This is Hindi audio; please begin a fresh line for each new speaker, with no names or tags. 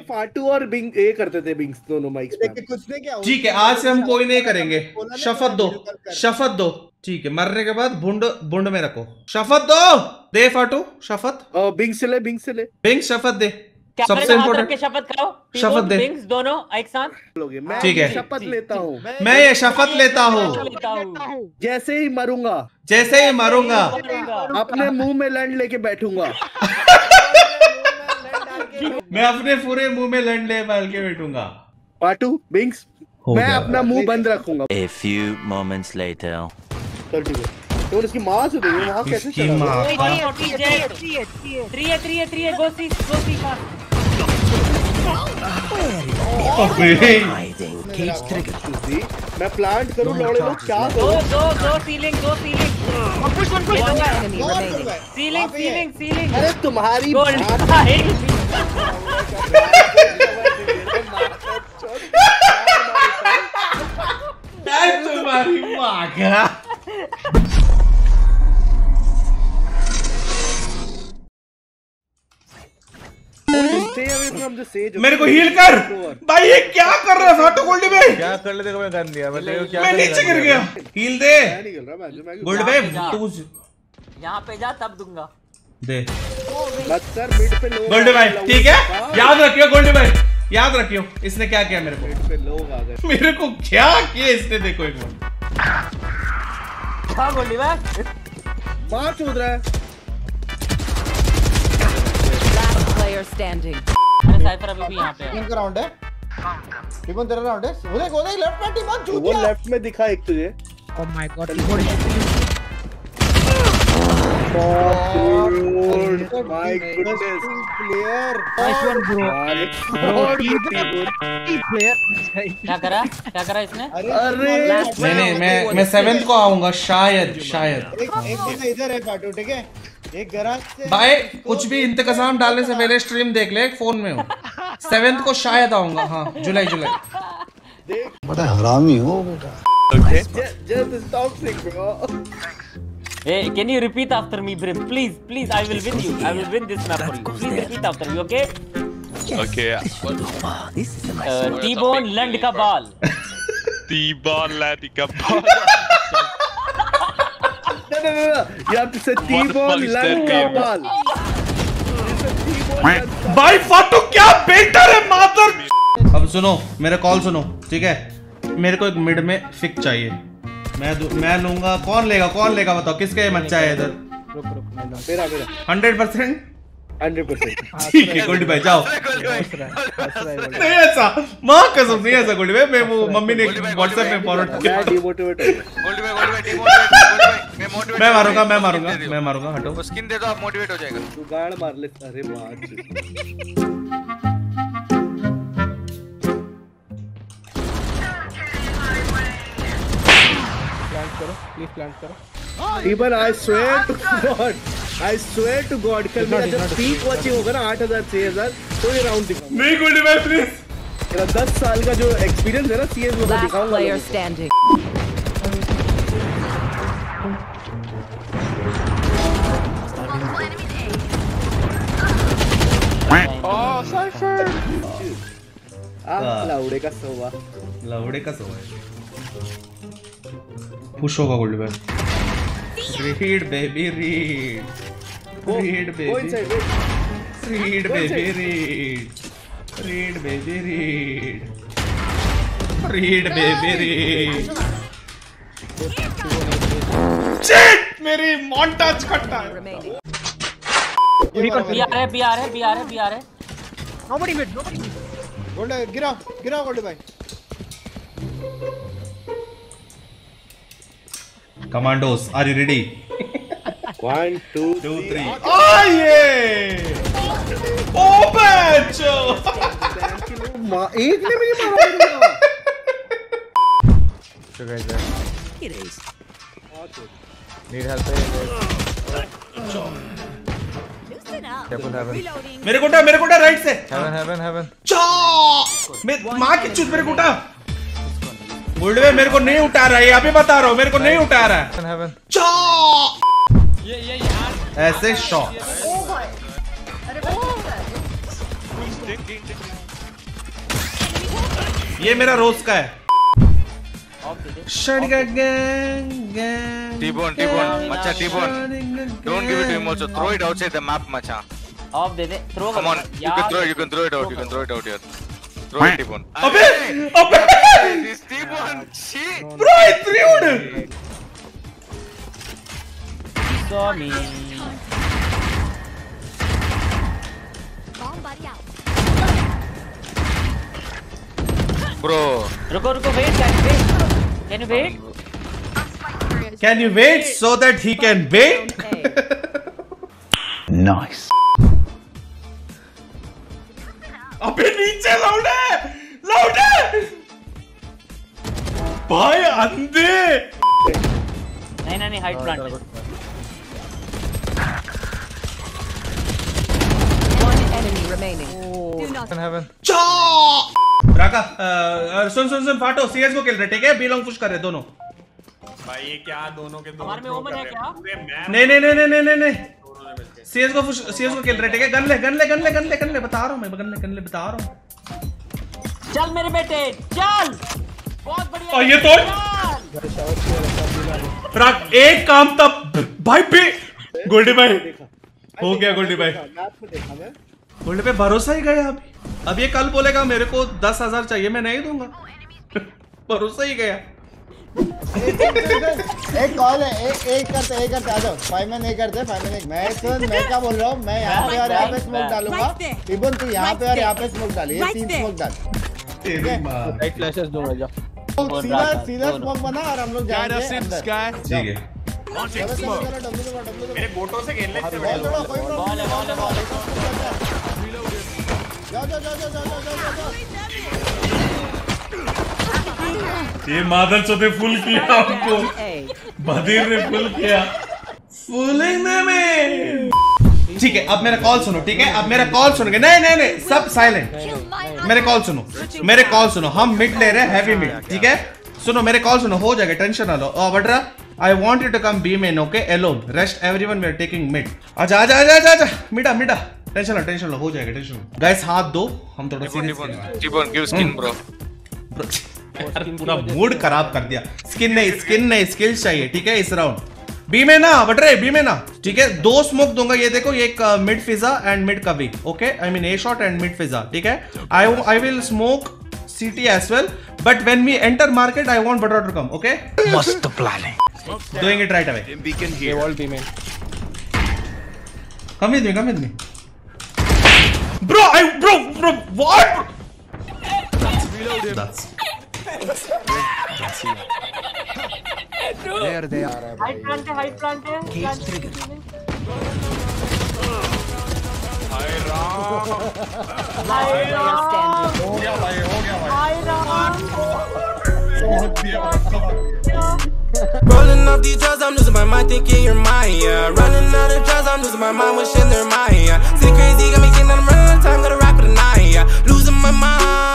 फाटू और बिंग ये करते थे, बिंग्स दोनों माइक पे।
कुछ नहीं क्या,
ठीक है आज से हम कोई नहीं करेंगे। शपथ दो, शपथ दो। ठीक है मरने के बाद बुंड बुंड में रखो। शपथ दो, दे फाटू शपथ।
बिंग से ले, बिंग से ले।
बिंग शपथ दे, सबसे इम्पोर्टेंट
शपथ खाओ,
शपथ दे।
बिंग्स दोनों एक साथ।
ठीक है
शपथ लेता हूँ,
मैं ये शपथ लेता हूँ
जैसे ही मरूंगा,
जैसे ही मरूंगा
अपने मुंह में लंड लेके बैठूंगा।
मैं अपने पूरे मुंह में लंड ले डाल के बैठूंगा।
पाटू बिंग्स, मैं अपना मुंह बंद रखूंगा।
A few moments later.
चल ठीक है। तो उसकी माँ से देखिए वहाँ कैसे चला
माँ
मैं प्लांट करूँ लौड़े लोग क्या करूँ?
दो सीलिंग।
अरे तुम्हारी
तुम्हारी माँ का। मेरे को हील कर भाई। ये क्या कर रहा है फाटू गोल्डी भाई?
क्या कर ले? देखो मैं गन दिया, मैं क्या
मैं नीचे गिर गया। हील दे गोल्डी भाई। तू
यहाँ पे जा तब दूंगा।
दे
मिड पे लोग
गोल्डी भाई। ठीक है याद रखियो गोल्डी भाई, याद रखियो इसने क्या किया मेरे को।
मिड पे लोग आ गए।
मेरे को क्या किया इसने, देखो एक बार।
हाँ गोल्डी भाई
मार चूद रहा है।
Player standing.
अरे साइफर अभी भी यहाँ पे है।
टीम का राउंड है, टीमन तेरा राउंड है। वो देख लेफ्ट में टीमन चूत
वो
दिया।
लेफ्ट में दिखा एक तुझे।
Oh my god.
My goodness.
Player
Nice one, bro.
क्या करा इसने?
अरे
नहीं मैं 7th को आऊंगा शायद।
एक बंदा इधर है पाटू, ठीक है? एक गराज से
भाई कुछ भी इंतकाम डालने से पहले स्ट्रीम देख ले, फोन में हूँ। 7th को शायद आऊंगा। हाँ जुलाई।
बड़ा हरामी हो बेटा।
just toxic bro.
Hey, can you repeat after me, Brim? Please, I will win you. I will win this map for you. Please repeat after me, okay?
Okay.
T-bone land का ball.
T-bone land का ball.
No. You have to say T-bone land का ball.
भाई फाटू क्या बेटर है मादर। अब सुनो मेरा कॉल सुनो, ठीक है? मेरे को एक मिड में फिक चाहिए। मैं लूंगा। कौन लेगा बताओ, किसका मच्चा है इधर?
मेरा
100%।
100%।
ठीक है गोल्डी भाई जाओ। नहीं ऐसा माँ कसम नहीं ऐसा गोल्डी भाई। मैं वो मम्मी ने व्हाट्सएप में फॉरवर्ड किया।
डिमोटिवेट
गोल्डी भाई
मैं मारूंगा। हटो
स्किन दे दो, आप मोटिवेट हो जाएगा।
तू गाड़ मार ले। अरे वाह
Please plant करो।
Even I swear to God, कल मेरा जब पीक वॉचिंग होगा ना 8000 6000 तो ये राउंड दिखाऊंगा।
नहीं गोल्डी भाई प्लीज।
मेरा 10 साल का जो एक्सपीरियंस है ना CS वो दिखाऊंगा।
Player standing.
Oh, Cypher.
लौड़े का सोवा
पुश होगा गोल्डी भाई। Read baby read baby read. Shit मेरी मॉन्टाज खट्टा है।
बी आ रहे।
Nobody mid.
गोल्ड गिरा गोल्ड भाई।
Commandos, are you ready?
1 2
3 आइए। ओ बच्चो
एक ने भी नहीं मारा।
So guys, need help?
मेरे कोटा राइट से।
Heaven.
माँ की चुत मेरे कोटा। गोल्ड भाई मेरे को नहीं उठा रहा है, अभी बता रहा हूँ मेरे को नहीं उठा रहा है।
ये यार
ऐसे शॉट। ये मेरा रोज का है।
ऑफ दे दे।
T-bone, macha T-bone. Don't give it to him also. Throw it outside the map, macha.
Off दे दे। Throw
Come on, you can throw it out. You can throw it out here. Throw it, T-bone.
अबे
This T-bone, shit.
bro I threw it.
सो मी।
Bro.
रुको wait can you wait?
Can you wait so that he can wait?
Nice.
अबे नीचे लौटे भाई अंधे।
नहीं height plant.
One enemy remaining.
राका सुन फाटो सीएस को खेल रहे ठीक है, बी लॉन्ग पुश कर रहे दोनों।
भाई ये क्या दोनों के
हमारे में ओमन है क्या?
नहीं सीएस को खेल रहे ठीक है। गन ले बता रहा हूँ मैं, गन ले बता रहा हूँ।
चल मेरे बेटे चल, बहुत बढ़िया।
और ये तोड़ राक एक काम तब भाई भी गोल्डी भाई हो गया। गोल्डी भाई गोल्डी पे भरोसा ही गया। अब ये कल बोलेगा मेरे को 10,000 चाहिए, मैं नहीं दूंगा। भरोसा ही गया।
एक कॉल है, एक करते आ जाओ। 5 में नहीं करते, 5 में नहीं। मैं क्या बोल रहा हूँ, मैं यहाँ पे और यहाँ पे स्मोक डालूंगा। टिबन तू यहाँ पे और यहाँ पे स्मोक डाल, ये 3 स्मोक डाल।
लाइट फ्लैशेस दूंगा जा।
सीधा स्मोक बना और हम लोग जाएंगे अंदर।
ठीक है
मेरे गोटो से खेलने से
बॉल है।
जाओ।
ये मादर चौथे फुल किया हमको, बदीर ने फुल किया। फुलिंग में ठीक है। अब मेरा कॉल सुनो ठीक है, अब मेरा कॉल सुनोगे। नहीं सब साइलेंट। मेरे कॉल सुनो। हम मिड ले रहे हैं, हैवी मिड ठीक है। सुनो मेरे कॉल सुनो, हो जाएगा, टेंशन ना लो। Vadra I want you to come B main, okay? Alone. Rest everyone we are taking mid. आजा मिडा टेंशन लो हो जाएगा, टेंशन लो। Guys हाथ दो, हम थोड़ा serious
T-bone, give skin, bro.
पूरा मूड खराब कर दिया। स्किन नहीं स्किल्स चाहिए ठीक है इस राउंड। बी में ना बटरे, बी में ना ठीक है। 2 स्मोक दूंगा, ये देखो, एक मिड फिजा एंड मिड कवी, okay? I mean a shot and mid फिजा ठीक है। I will smoke CT as well, but when we enter market, I want Butter to come, okay?
Must planning.
Doing it right away.
beacon here.
They all be main.
Come with me. Bro, what? That's
There they are.
Height plant है।
Standing.
हो गया भाई
Rolling off these drugs, I'm losing my mind, thinking you're mine, yeah. Running out of drugs, I'm losing my mind, wishing they're mine, yeah. Sick crazy, got me thinking I'm running out of time, gotta rock with a 9, yeah. Losing my mind.